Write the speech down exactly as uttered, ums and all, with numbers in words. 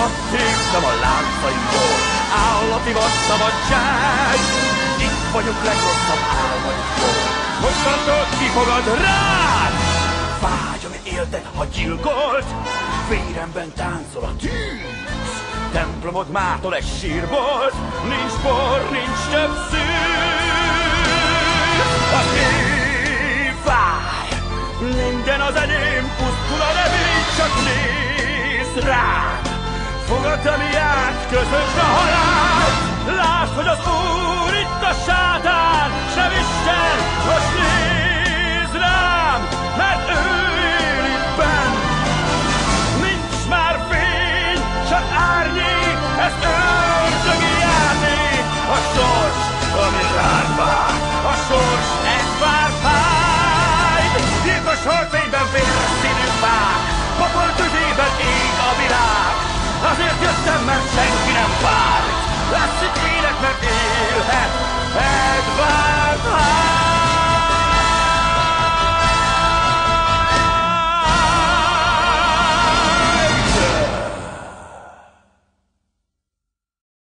hadd téptem a láncaimból, állati vad szabadság. Itt vagyok legrosszabb álmaimból, mostantól kifogad rád. Vágy, ami éltet, ha gyilkolt, véremben táncol a tűz. Templomod mától egy sírbolt, nincs bor, nincs több szűz. A szív fáj, minden az enyém, pusztul a remény, csak nézz rám. Fogad, ami át, közösd a halált. Lásd, hogy az Úr itt a sátán, s nem Isten, most nézz rám, mert ő él itt benn. Nincs már fény, csak árnyék, ez ördögi játék. A sors, ami rád vár, a sors, ez vár fáj. Gyilkos holdfényben véres színű fák, pokol tüzében ég a világ. Azért jöttem, mert senki nem várt, lesz itt élet, mert élhet, ez vár.